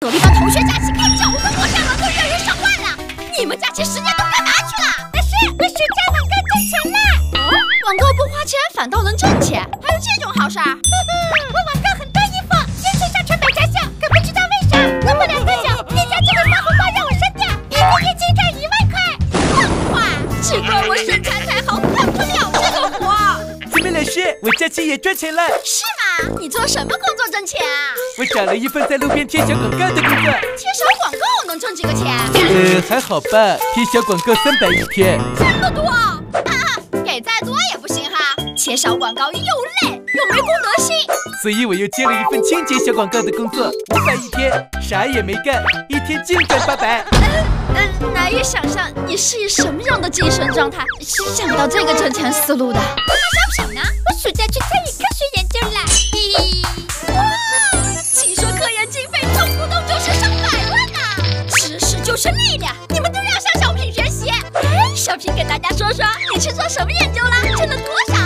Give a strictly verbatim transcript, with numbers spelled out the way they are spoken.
努力帮同学假期开九个国产网购月入上万了。你们假期时间都干嘛去了？老师，我暑假网购挣钱了。哦，网购不花钱反倒能挣钱，还有这种好事儿？我网购很多衣服，先前上传百家秀，可不知道为啥过不了多久，店家就会发红包让我删掉，一个月净赚一万块。万块？只怪我身材太好，干不了这个活。 姊妹老师，我假期也赚钱了。 是吗？你做什么工作挣钱啊？ 我找了一份在路边贴小广告的工作。 贴小广告能挣几个钱？ 呃，还好吧，贴小广告三百一天。 这么多？啊，给再多也不行哈！贴小广告又累又没公德心。 所以我又接了一份清洁小广告的工作，五百一天，啥也没干，一天净赚八百。 呃呃，难以想象你是以什么样的精神状态想到这个挣钱思路的。卖商品呢？我暑假去参与科学研究了。咦，哇！听说科研经费动不动就是上百万呢。知识就是力量，你们都要向小品学习。哎，小品跟大家说说，你去做什么研究了？挣了多少？